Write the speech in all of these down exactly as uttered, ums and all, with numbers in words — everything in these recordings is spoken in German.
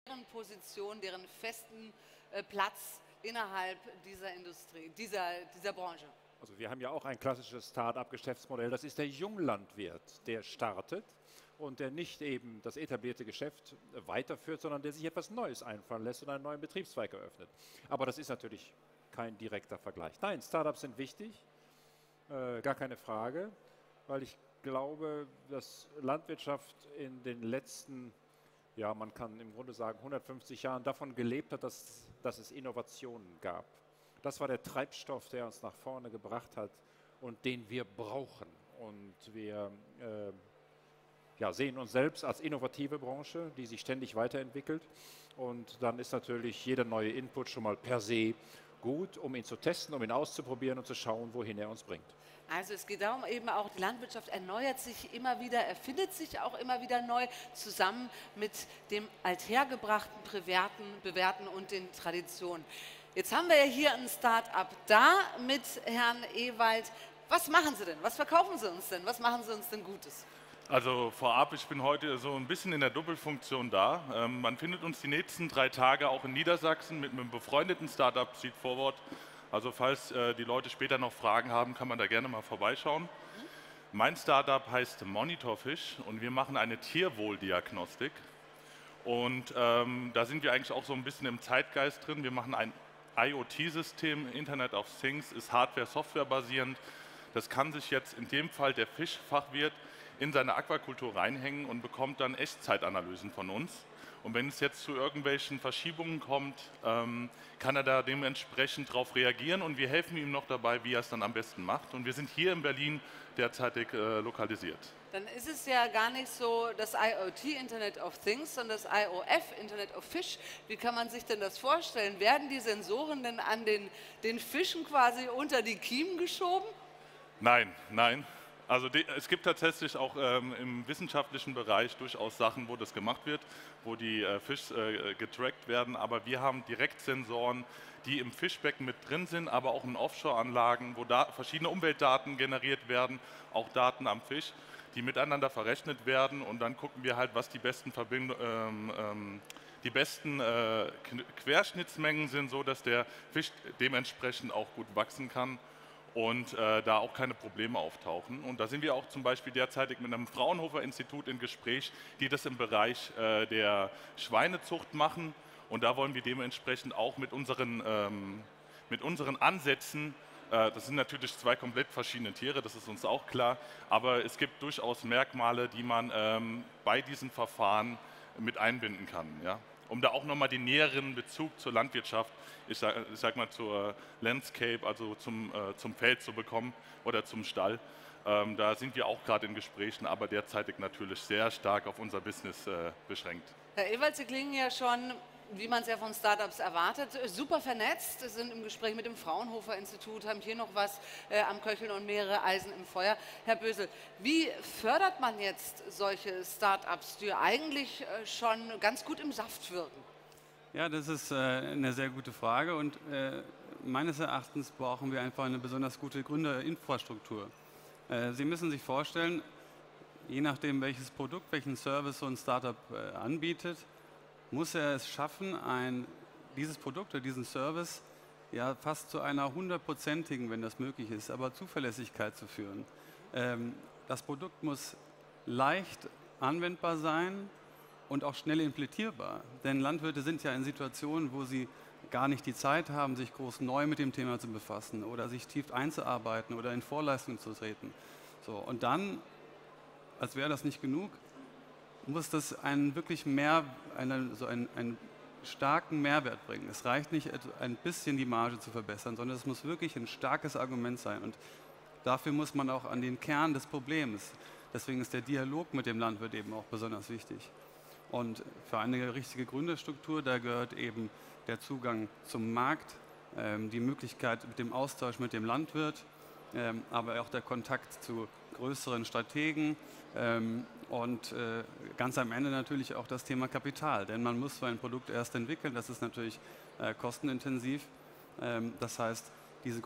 deren Position, deren festen äh, Platz innerhalb dieser Industrie, dieser, dieser Branche? Also wir haben ja auch ein klassisches Start-up-Geschäftsmodell, das ist der Junglandwirt, der startet und der nicht eben das etablierte Geschäft weiterführt, sondern der sich etwas Neues einfallen lässt und einen neuen Betriebszweig eröffnet. Aber das ist natürlich kein direkter Vergleich. Nein, Startups sind wichtig, äh, gar keine Frage, weil ich glaube, dass Landwirtschaft in den letzten, ja man kann im Grunde sagen, hundertfünfzig Jahren davon gelebt hat, dass, dass es Innovationen gab. Das war der Treibstoff, der uns nach vorne gebracht hat und den wir brauchen. Und wir äh, ja, sehen uns selbst als innovative Branche, die sich ständig weiterentwickelt. Und dann ist natürlich jeder neue Input schon mal per se gut, um ihn zu testen, um ihn auszuprobieren und zu schauen, wohin er uns bringt. Also es geht darum, eben auch die Landwirtschaft erneuert sich immer wieder, erfindet sich auch immer wieder neu, zusammen mit dem althergebrachten, bewährten, bewährten und den Traditionen. Jetzt haben wir ja hier ein Start-up da mit Herrn Ewald. Was machen Sie denn? Was verkaufen Sie uns denn? Was machen Sie uns denn Gutes? Also vorab, ich bin heute so ein bisschen in der Doppelfunktion da. Ähm, man findet uns die nächsten drei Tage auch in Niedersachsen mit einem befreundeten Startup Seed Forward. Also falls äh, die Leute später noch Fragen haben, kann man da gerne mal vorbeischauen. Mhm. Mein Startup heißt Monitorfish und wir machen eine Tierwohldiagnostik. Und ähm, da sind wir eigentlich auch so ein bisschen im Zeitgeist drin. Wir machen ein IoT-System, Internet of Things, ist Hardware-Software basierend. Das kann sich jetzt in dem Fall der Fischfachwirt in seine Aquakultur reinhängen und bekommt dann Echtzeitanalysen von uns. Und wenn es jetzt zu irgendwelchen Verschiebungen kommt, ähm, kann er da dementsprechend darauf reagieren und wir helfen ihm noch dabei, wie er es dann am besten macht. Und wir sind hier in Berlin derzeitig äh, lokalisiert. Dann ist es ja gar nicht so das IoT, Internet of Things, sondern das I O F, Internet of Fish. Wie kann man sich denn das vorstellen? Werden die Sensoren denn an den, den Fischen quasi unter die Kiemen geschoben? Nein, nein. Also die, es gibt tatsächlich auch ähm, im wissenschaftlichen Bereich durchaus Sachen, wo das gemacht wird, wo die äh, Fische äh, getrackt werden, aber wir haben Direktsensoren, die im Fischbecken mit drin sind, aber auch in Offshore-Anlagen, wo da verschiedene Umweltdaten generiert werden, auch Daten am Fisch, die miteinander verrechnet werden und dann gucken wir halt, was die besten Verbindungen, ähm, ähm, die besten äh, Querschnittsmengen sind, so dass der Fisch dementsprechend auch gut wachsen kann. Und äh, da auch keine Probleme auftauchen. Und da sind wir auch zum Beispiel derzeitig mit einem Fraunhofer-Institut im Gespräch, die das im Bereich äh, der Schweinezucht machen. Und da wollen wir dementsprechend auch mit unseren, ähm, mit unseren Ansätzen, äh, das sind natürlich zwei komplett verschiedene Tiere, das ist uns auch klar, aber es gibt durchaus Merkmale, die man ähm, bei diesen Verfahren mit einbinden kann. Ja? Um da auch nochmal den näheren Bezug zur Landwirtschaft, ich sag, ich sag mal zur Landscape, also zum, äh, zum Feld zu bekommen oder zum Stall. Ähm, da sind wir auch gerade in Gesprächen, aber derzeitig natürlich sehr stark auf unser Business äh, beschränkt. Herr Ewald, Sie klingen ja schon, wie man es ja von Startups erwartet, super vernetzt, Sie sind im Gespräch mit dem Fraunhofer-Institut, haben hier noch was äh, am Köcheln und mehrere Eisen im Feuer. Herr Bösel, wie fördert man jetzt solche Startups, die eigentlich äh, schon ganz gut im Saft wirken? Ja, das ist äh, eine sehr gute Frage und äh, meines Erachtens brauchen wir einfach eine besonders gute Gründerinfrastruktur. Äh, Sie müssen sich vorstellen, je nachdem welches Produkt, welchen Service so ein Startup äh, anbietet, muss er es schaffen, ein, dieses Produkt oder diesen Service ja fast zu einer hundertprozentigen, wenn das möglich ist, aber Zuverlässigkeit zu führen. Ähm, das Produkt muss leicht anwendbar sein und auch schnell implementierbar. Denn Landwirte sind ja in Situationen, wo sie gar nicht die Zeit haben, sich groß neu mit dem Thema zu befassen oder sich tief einzuarbeiten oder in Vorleistungen zu treten. So, und dann, als wäre das nicht genug, muss das einen wirklich mehr, eine, so einen, einen starken Mehrwert bringen. Es reicht nicht, ein bisschen die Marge zu verbessern, sondern es muss wirklich ein starkes Argument sein. Und dafür muss man auch an den Kern des Problems. Deswegen ist der Dialog mit dem Landwirt eben auch besonders wichtig. Und für eine richtige Gründerstruktur, da gehört eben der Zugang zum Markt, ähm, die Möglichkeit mit dem Austausch mit dem Landwirt, ähm, aber auch der Kontakt zu größeren Strategen ähm, und äh, ganz am Ende natürlich auch das Thema Kapital. Denn man muss so ein Produkt erst entwickeln, das ist natürlich äh, kostenintensiv. Ähm, das heißt, diese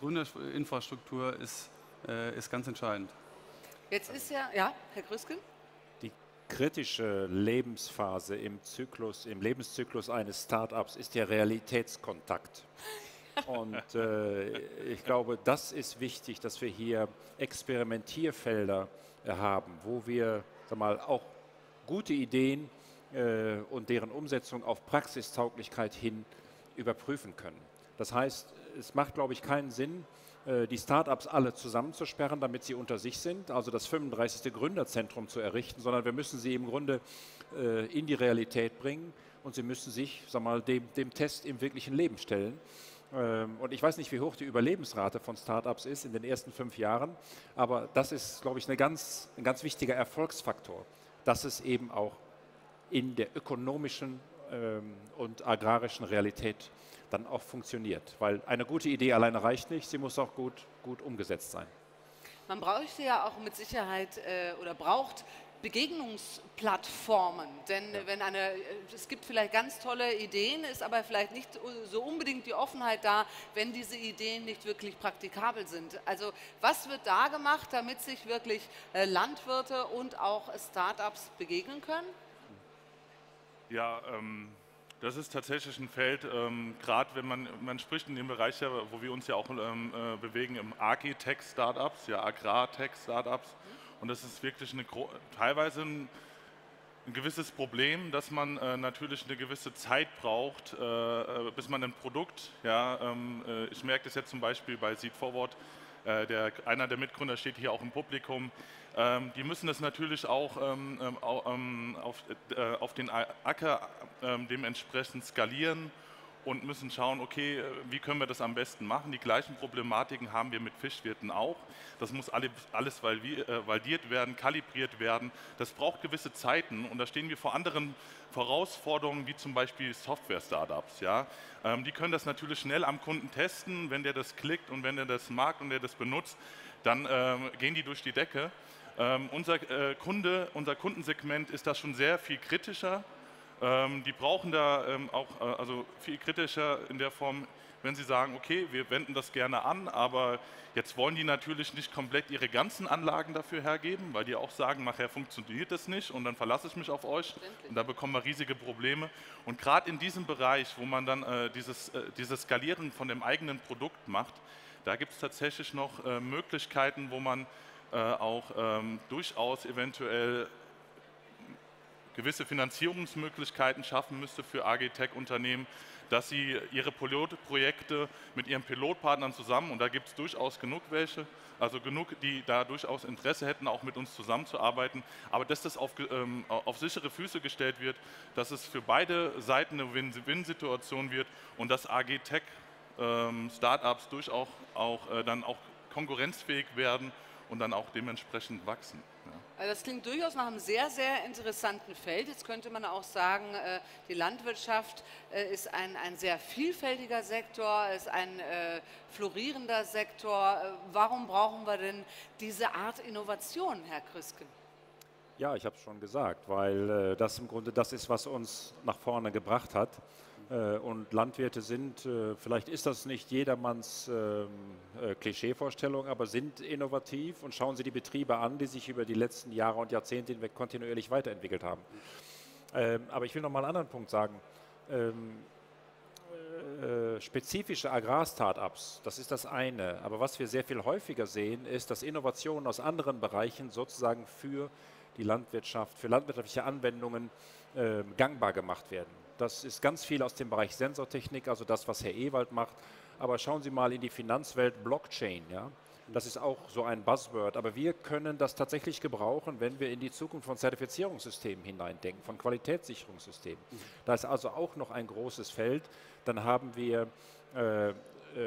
Gründerinfrastruktur ist, äh, ist ganz entscheidend. Jetzt ist ja, ja, Herr Grüsken? kritische Lebensphase im Zyklus, im Lebenszyklus eines Start-ups ist der Realitätskontakt. Und äh, ich glaube, das ist wichtig, dass wir hier Experimentierfelder äh, haben, wo wir sag mal, auch gute Ideen äh, und deren Umsetzung auf Praxistauglichkeit hin überprüfen können. Das heißt, es macht, glaube ich, keinen Sinn, äh, die Start-ups alle zusammenzusperren, damit sie unter sich sind, also das fünfunddreißigste Gründerzentrum zu errichten, sondern wir müssen sie im Grunde äh, in die Realität bringen und sie müssen sich sag mal, dem, dem Test im wirklichen Leben stellen. Und ich weiß nicht, wie hoch die Überlebensrate von Startups ist in den ersten fünf Jahren, aber das ist, glaube ich, eine ganz, ein ganz wichtiger Erfolgsfaktor, dass es eben auch in der ökonomischen ähm, und agrarischen Realität dann auch funktioniert. Weil eine gute Idee alleine reicht nicht, sie muss auch gut, gut umgesetzt sein. Man bräuchte ja auch mit Sicherheit äh, oder braucht Begegnungsplattformen, denn ja. wenn eine, es gibt vielleicht ganz tolle Ideen, ist aber vielleicht nicht so unbedingt die Offenheit da, wenn diese Ideen nicht wirklich praktikabel sind. Also was wird da gemacht, damit sich wirklich äh, Landwirte und auch Startups begegnen können? Ja, ähm, das ist tatsächlich ein Feld, ähm, gerade wenn man, man spricht in dem Bereich, ja, wo wir uns ja auch ähm, äh, bewegen, im Agritech-Startups, ja, Agrar-Tech-Startups. Und das ist wirklich eine, teilweise ein, ein gewisses Problem, dass man äh, natürlich eine gewisse Zeit braucht, äh, bis man ein Produkt, ja, ähm, äh, ich merke das jetzt zum Beispiel bei Seed Forward, äh, der, einer der Mitgründer steht hier auch im Publikum, ähm, die müssen das natürlich auch ähm, ähm, auf, äh, auf den Acker äh, dementsprechend skalieren und müssen schauen, okay, wie können wir das am besten machen. Die gleichen Problematiken haben wir mit Fischwirten auch. Das muss alle, alles validiert werden, kalibriert werden. Das braucht gewisse Zeiten und da stehen wir vor anderen Herausforderungen, wie zum Beispiel Software-Startups. Ja? Ähm, die können das natürlich schnell am Kunden testen. Wenn der das klickt und wenn der das mag und der das benutzt, dann ähm, gehen die durch die Decke. Ähm, unser äh, Kunde, unser Kundensegment ist da schon sehr viel kritischer. Ähm, die brauchen da ähm, auch äh, also viel kritischer in der Form, wenn sie sagen, okay, wir wenden das gerne an, aber jetzt wollen die natürlich nicht komplett ihre ganzen Anlagen dafür hergeben, weil die auch sagen, nachher funktioniert das nicht und dann verlasse ich mich auf euch und da bekommen wir riesige Probleme. Und gerade in diesem Bereich, wo man dann äh, dieses, äh, dieses Skalieren von dem eigenen Produkt macht, da gibt es tatsächlich noch äh, Möglichkeiten, wo man äh, auch ähm, durchaus eventuell gewisse Finanzierungsmöglichkeiten schaffen müsste für Agritech-Unternehmen, dass sie ihre Pilotprojekte mit ihren Pilotpartnern zusammen, und da gibt es durchaus genug welche, also genug, die da durchaus Interesse hätten, auch mit uns zusammenzuarbeiten, aber dass das auf, ähm, auf sichere Füße gestellt wird, dass es für beide Seiten eine Win-Win-Situation wird und dass Agritech-Startups ähm, durchaus auch, äh, dann auch konkurrenzfähig werden und dann auch dementsprechend wachsen. Ja. Also das klingt durchaus nach einem sehr, sehr interessanten Feld. Jetzt könnte man auch sagen, die Landwirtschaft ist ein, ein sehr vielfältiger Sektor, ist ein äh, florierender Sektor. Warum brauchen wir denn diese Art Innovation, Herr Krüsken? Ja, ich habe es schon gesagt, weil äh, das im Grunde das ist, was uns nach vorne gebracht hat. Und Landwirte sind, vielleicht ist das nicht jedermanns äh, Klischeevorstellung, aber sind innovativ und schauen Sie die Betriebe an, die sich über die letzten Jahre und Jahrzehnte hinweg kontinuierlich weiterentwickelt haben. Ähm, aber ich will noch mal einen anderen Punkt sagen. Ähm, äh, spezifische Agrar-Startups, das ist das eine. Aber was wir sehr viel häufiger sehen, ist, dass Innovationen aus anderen Bereichen sozusagen für die Landwirtschaft, für landwirtschaftliche Anwendungen äh, gangbar gemacht werden. Das ist ganz viel aus dem Bereich Sensortechnik, also das, was Herr Ewald macht. Aber schauen Sie mal in die Finanzwelt, Blockchain. Ja? Das ist auch so ein Buzzword. Aber wir können das tatsächlich gebrauchen, wenn wir in die Zukunft von Zertifizierungssystemen hineindenken, von Qualitätssicherungssystemen. Mhm. Da ist also auch noch ein großes Feld. Dann haben wir äh, äh,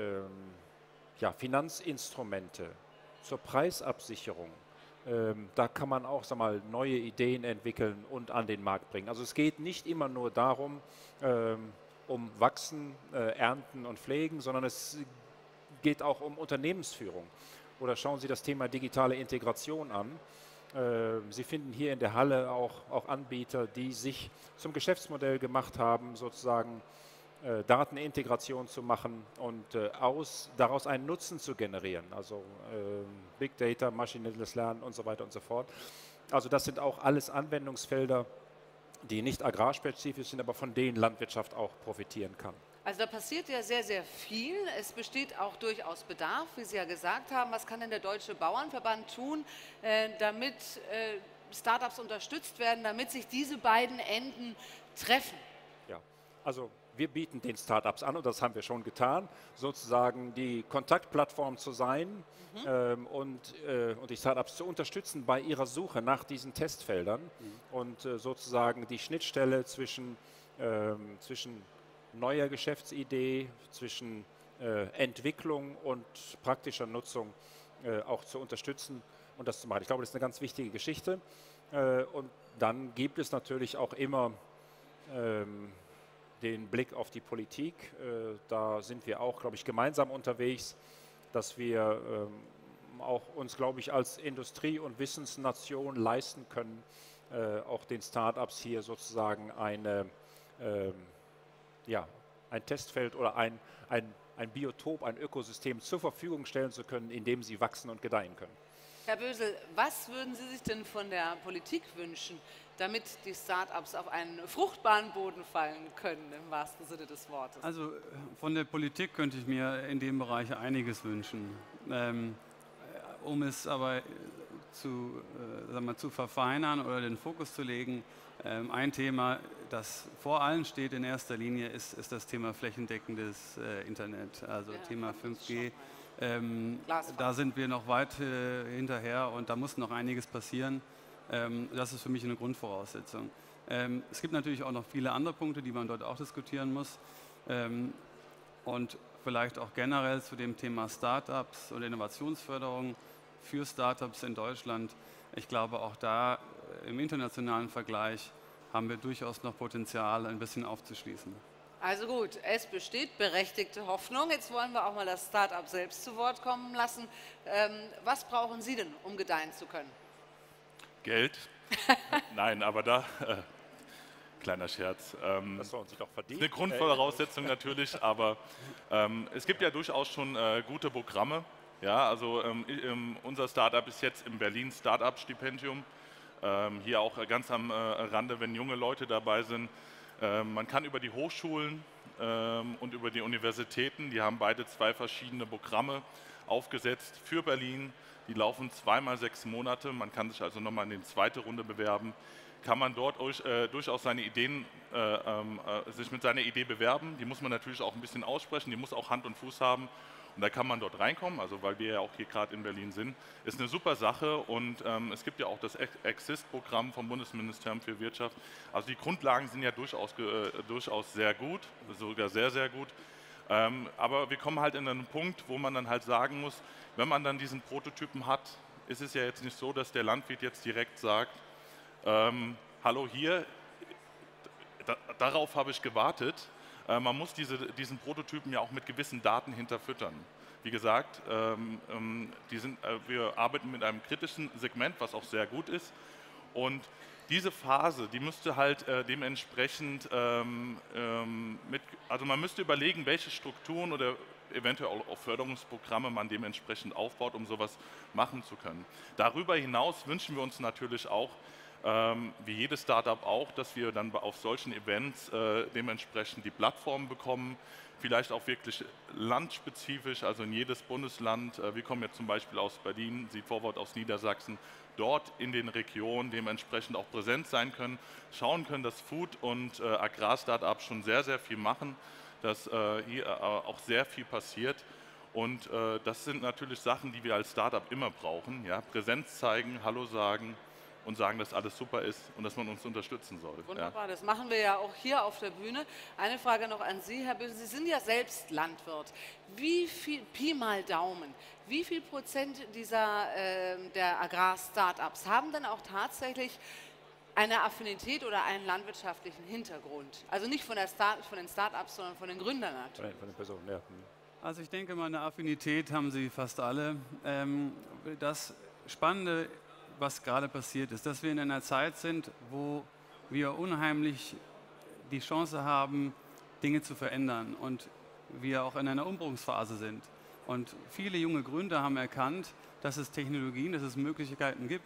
ja, Finanzinstrumente zur Preisabsicherung. Ähm, da kann man auch sag mal, neue Ideen entwickeln und an den Markt bringen. Also es geht nicht immer nur darum, ähm, um Wachsen, äh, Ernten und Pflegen, sondern es geht auch um Unternehmensführung. Oder schauen Sie das Thema digitale Integration an. Äh, Sie finden hier in der Halle auch, auch Anbieter, die sich zum Geschäftsmodell gemacht haben, sozusagen äh, Datenintegration zu machen und äh, aus, daraus einen Nutzen zu generieren. Also äh, Big Data, maschinelles Lernen und so weiter und so fort. Also das sind auch alles Anwendungsfelder, die nicht agrarspezifisch sind, aber von denen Landwirtschaft auch profitieren kann. Also da passiert ja sehr, sehr viel. Es besteht auch durchaus Bedarf, wie Sie ja gesagt haben. Was kann denn der Deutsche Bauernverband tun, äh, damit äh, Startups unterstützt werden, damit sich diese beiden Enden treffen? Ja, also wir bieten den Startups an, und das haben wir schon getan, sozusagen die Kontaktplattform zu sein mhm. ähm, und, äh, und die Startups zu unterstützen bei ihrer Suche nach diesen Testfeldern mhm. und äh, sozusagen die Schnittstelle zwischen, ähm, zwischen neuer Geschäftsidee, zwischen äh, Entwicklung und praktischer Nutzung äh, auch zu unterstützen und das zu machen. Ich glaube, das ist eine ganz wichtige Geschichte. Äh, und dann gibt es natürlich auch immer ähm, den Blick auf die Politik. Äh, da sind wir auch, glaube ich, gemeinsam unterwegs, dass wir ähm, auch uns, glaube ich, als Industrie- und Wissensnation leisten können, äh, auch den Start-ups hier sozusagen eine, ähm, ja, ein Testfeld oder ein, ein, ein Biotop, ein Ökosystem zur Verfügung stellen zu können, in dem sie wachsen und gedeihen können. Herr Bösel, was würden Sie sich denn von der Politik wünschen, damit die Start-ups auf einen fruchtbaren Boden fallen können, im wahrsten Sinne des Wortes? Also von der Politik könnte ich mir in dem Bereich einiges wünschen. Ähm, um es aber zu, äh, sagen wir, zu verfeinern oder den Fokus zu legen, ähm, ein Thema, das vor allen steht in erster Linie, ist, ist das Thema flächendeckendes äh, Internet, also ja, Thema fünf G. Ähm, da sind wir noch weit äh, hinterher und da muss noch einiges passieren. Ähm, das ist für mich eine Grundvoraussetzung. Ähm, es gibt natürlich auch noch viele andere Punkte, die man dort auch diskutieren muss. Ähm, und vielleicht auch generell zu dem Thema Startups und Innovationsförderung für Startups in Deutschland. Ich glaube, auch da äh, im internationalen Vergleich haben wir durchaus noch Potenzial, ein bisschen aufzuschließen. Also gut, es besteht berechtigte Hoffnung. Jetzt wollen wir auch mal das Start-up selbst zu Wort kommen lassen. Ähm, was brauchen Sie denn, um gedeihen zu können? Geld? Nein, aber da, äh, kleiner Scherz. Ähm, das sollen Sie doch verdienen. Eine Grundvoraussetzung natürlich, aber ähm, es gibt ja durchaus schon äh, gute Programme. Ja, also ähm, unser Start-up ist jetzt im Berlin Start-up-Stipendium. Ähm, hier auch ganz am äh, Rande, wenn junge Leute dabei sind. Ähm, man kann über die Hochschulen ähm, und über die Universitäten, die haben beide zwei verschiedene Programme aufgesetzt für Berlin. Die laufen zweimal sechs Monate. Man kann sich also nochmal in die zweite Runde bewerben. Kann man dort äh, durchaus seine Ideen, äh, äh, sich mit seiner Idee bewerben. Die muss man natürlich auch ein bisschen aussprechen. Die muss auch Hand und Fuß haben. Und da kann man dort reinkommen, also weil wir ja auch hier gerade in Berlin sind. Ist eine super Sache und ähm, es gibt ja auch das Exist-Programm vom Bundesministerium für Wirtschaft. Also die Grundlagen sind ja durchaus, äh, durchaus sehr gut, sogar sehr, sehr gut. Ähm, aber wir kommen halt in einen Punkt, wo man dann halt sagen muss, wenn man dann diesen Prototypen hat, ist es ja jetzt nicht so, dass der Landwirt jetzt direkt sagt, ähm, hallo hier, da, darauf habe ich gewartet. Man muss diese, diesen Prototypen ja auch mit gewissen Daten hinterfüttern. Wie gesagt, ähm, die sind, äh, wir arbeiten mit einem kritischen Segment, was auch sehr gut ist. Und diese Phase, die müsste halt äh, dementsprechend, ähm, ähm, mit, also man müsste überlegen, welche Strukturen oder eventuell auch Förderungsprogramme man dementsprechend aufbaut, um sowas machen zu können. Darüber hinaus wünschen wir uns natürlich auch, Ähm, wie jedes Startup auch, dass wir dann auf solchen Events äh, dementsprechend die Plattformen bekommen, vielleicht auch wirklich landspezifisch, also in jedes Bundesland. Äh, wir kommen jetzt zum Beispiel aus Berlin, Sie Forward aus Niedersachsen, dort in den Regionen dementsprechend auch präsent sein können, schauen können, dass Food- und äh, Agrar-Startups schon sehr, sehr viel machen, dass äh, hier äh, auch sehr viel passiert. Und äh, das sind natürlich Sachen, die wir als Startup immer brauchen. Ja? Präsenz zeigen, Hallo sagen, und sagen, dass alles super ist und dass man uns unterstützen soll. Wunderbar, ja. Das machen wir ja auch hier auf der Bühne. Eine Frage noch an Sie, Herr Böse. Sie sind ja selbst Landwirt. Wie viel, Pi mal Daumen, wie viel Prozent dieser, äh, der Agrar-Startups haben denn auch tatsächlich eine Affinität oder einen landwirtschaftlichen Hintergrund? Also nicht von, der Start, von den Startups, sondern von den Gründern natürlich. Von den Personen, ja. Also ich denke mal, eine Affinität haben sie fast alle. Ähm, das Spannende was gerade passiert ist, dass wir in einer Zeit sind, wo wir unheimlich die Chance haben, Dinge zu verändern und wir auch in einer Umbruchsphase sind. Und viele junge Gründer haben erkannt, dass es Technologien, dass es Möglichkeiten gibt,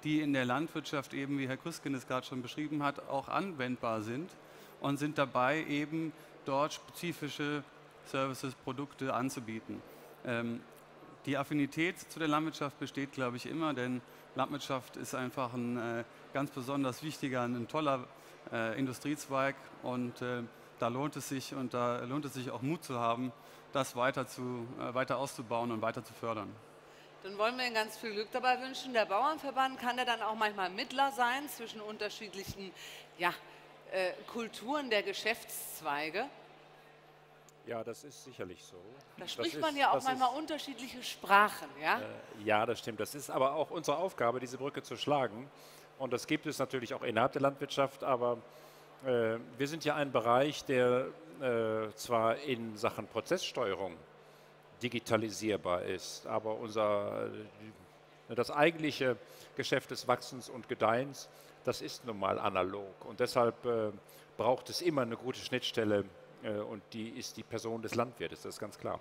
die in der Landwirtschaft eben, wie Herr Krüsken es gerade schon beschrieben hat, auch anwendbar sind und sind dabei, eben dort spezifische Services, Produkte anzubieten. Ähm, die Affinität zu der Landwirtschaft besteht, glaube ich, immer, denn Landwirtschaft ist einfach ein äh, ganz besonders wichtiger, ein toller äh, Industriezweig und äh, da lohnt es sich und da lohnt es sich auch Mut zu haben, das weiter, zu, äh, weiter auszubauen und weiter zu fördern. Dann wollen wir Ihnen ganz viel Glück dabei wünschen. Der Bauernverband kann ja dann auch manchmal Mittler sein zwischen unterschiedlichen ja, äh, Kulturen der Geschäftszweige. Ja, das ist sicherlich so. Da spricht das man ist, ja auch das manchmal ist, unterschiedliche Sprachen, ja? Äh, ja, das stimmt. Das ist aber auch unsere Aufgabe, diese Brücke zu schlagen. Und das gibt es natürlich auch innerhalb der Landwirtschaft, aber äh, wir sind ja ein Bereich, der äh, zwar in Sachen Prozesssteuerung digitalisierbar ist, aber unser, äh, das eigentliche Geschäft des Wachsens und Gedeihens, das ist nun mal analog. Und deshalb äh, braucht es immer eine gute Schnittstelle äh, und die ist die Person des Landwirtes, das ist ganz klar.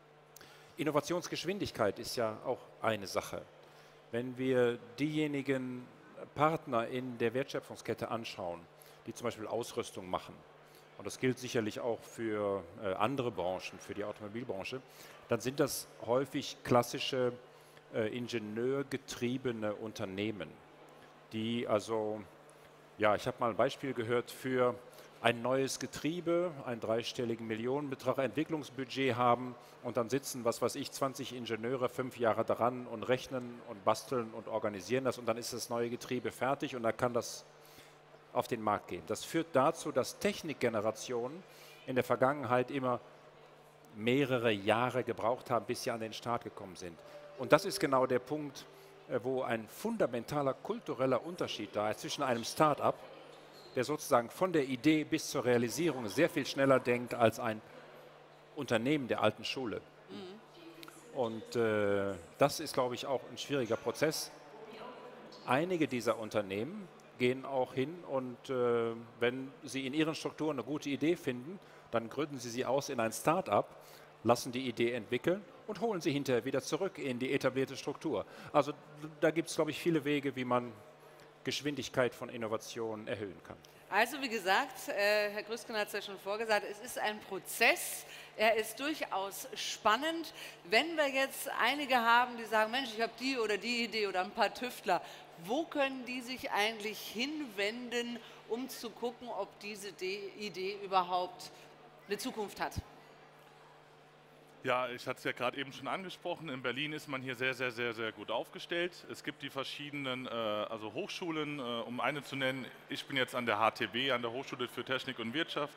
Innovationsgeschwindigkeit ist ja auch eine Sache. Wenn wir diejenigen Partner in der Wertschöpfungskette anschauen, die zum Beispiel Ausrüstung machen, und das gilt sicherlich auch für äh, andere Branchen, für die Automobilbranche, dann sind das häufig klassische äh, ingenieurgetriebene Unternehmen, die also, ja, ich habe mal ein Beispiel gehört, für ein neues Getriebe, einen dreistelligen Millionenbetrag Entwicklungsbudget haben und dann sitzen, was weiß ich, zwanzig Ingenieure fünf Jahre daran und rechnen und basteln und organisieren das und dann ist das neue Getriebe fertig und dann kann das auf den Markt gehen. Das führt dazu, dass Technikgenerationen in der Vergangenheit immer mehrere Jahre gebraucht haben, bis sie an den Start gekommen sind. Und das ist genau der Punkt, wo ein fundamentaler kultureller Unterschied da ist zwischen einem Start-up, der sozusagen von der Idee bis zur Realisierung sehr viel schneller denkt als ein Unternehmen der alten Schule. Mhm. Und äh, das ist, glaube ich, auch ein schwieriger Prozess. Einige dieser Unternehmen gehen auch hin und äh, wenn sie in ihren Strukturen eine gute Idee finden, dann gründen sie sie aus in ein Start-up, lassen die Idee entwickeln und holen sie hinterher wieder zurück in die etablierte Struktur. Also da gibt es, glaube ich, viele Wege, wie man Geschwindigkeit von Innovationen erhöhen kann. Also wie gesagt, äh, Herr Krüsken hat es ja schon vorgesagt, es ist ein Prozess, er ist durchaus spannend. Wenn wir jetzt einige haben, die sagen, Mensch, ich habe die oder die Idee oder ein paar Tüftler, wo können die sich eigentlich hinwenden, um zu gucken, ob diese Idee überhaupt eine Zukunft hat? Ja, ich hatte es ja gerade eben schon angesprochen, in Berlin ist man hier sehr, sehr, sehr, sehr gut aufgestellt. Es gibt die verschiedenen äh, also Hochschulen, äh, um eine zu nennen. Ich bin jetzt an der H T B, an der Hochschule für Technik und Wirtschaft.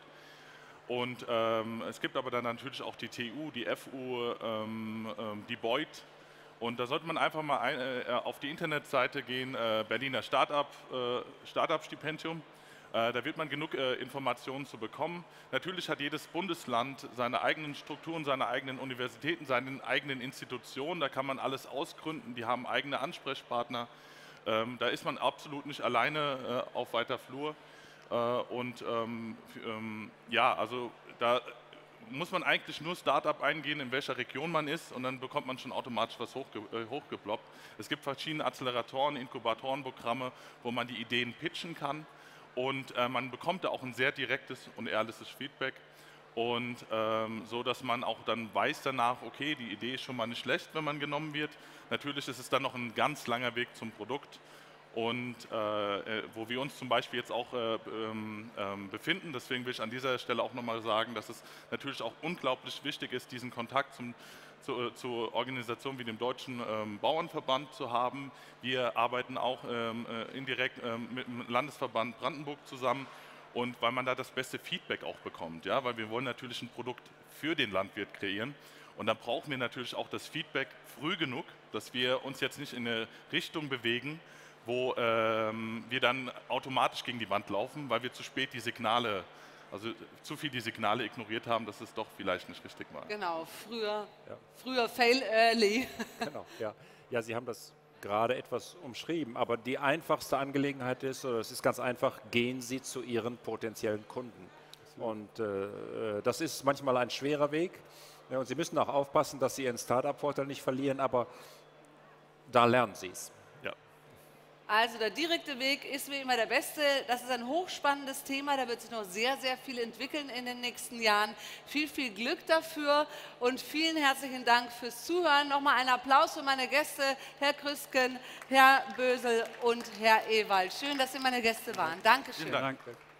Und ähm, es gibt aber dann natürlich auch die T U, die F U, ähm, ähm, die Beuth. Und da sollte man einfach mal ein, äh, auf die Internetseite gehen, äh, Berliner Start-up, äh, Start-up-Stipendium. Da wird man genug äh, Informationen zu bekommen. Natürlich hat jedes Bundesland seine eigenen Strukturen, seine eigenen Universitäten, seine eigenen Institutionen. Da kann man alles ausgründen. Die haben eigene Ansprechpartner. Ähm, da ist man absolut nicht alleine äh, auf weiter Flur. Äh, und ähm, ähm, ja, also da muss man eigentlich nur Startup eingehen, in welcher Region man ist, und dann bekommt man schon automatisch was hochge äh, hochgeploppt. Es gibt verschiedene Acceleratoren, Inkubatorenprogramme, wo man die Ideen pitchen kann. Und äh, man bekommt da auch ein sehr direktes und ehrliches Feedback. Und ähm, so, dass man auch dann weiß danach, okay, die Idee ist schon mal nicht schlecht, wenn man genommen wird. Natürlich ist es dann noch ein ganz langer Weg zum Produkt. Und äh, wo wir uns zum Beispiel jetzt auch äh, ähm, ähm, befinden, deswegen will ich an dieser Stelle auch nochmal sagen, dass es natürlich auch unglaublich wichtig ist, diesen Kontakt zum Zu, zu Organisationen wie dem Deutschen ähm, Bauernverband zu haben. Wir arbeiten auch ähm, äh, indirekt ähm, mit dem Landesverband Brandenburg zusammen, und weil man da das beste Feedback auch bekommt, ja, weil wir wollen natürlich ein Produkt für den Landwirt kreieren, und dann brauchen wir natürlich auch das Feedback früh genug, dass wir uns jetzt nicht in eine Richtung bewegen, wo ähm, wir dann automatisch gegen die Wand laufen, weil wir zu spät die Signale Also zu viel die Signale ignoriert haben, dass es doch vielleicht nicht richtig war. Genau, früher, Ja. früher fail early. Genau, ja. Ja, Sie haben das gerade etwas umschrieben, aber die einfachste Angelegenheit ist, oder es ist ganz einfach, gehen Sie zu Ihren potenziellen Kunden. Und äh, das ist manchmal ein schwerer Weg. Ja, und Sie müssen auch aufpassen, dass Sie Ihren Start-up-Vorteil nicht verlieren, aber da lernen Sie es. Ja. Also der direkte Weg ist wie immer der beste. Das ist ein hochspannendes Thema, da wird sich noch sehr, sehr viel entwickeln in den nächsten Jahren. Viel, viel Glück dafür und vielen herzlichen Dank fürs Zuhören. Nochmal einen Applaus für meine Gäste, Herr Krüsken, Herr Bösel und Herr Ewald. Schön, dass Sie meine Gäste waren. Dankeschön. Vielen Dank. Danke.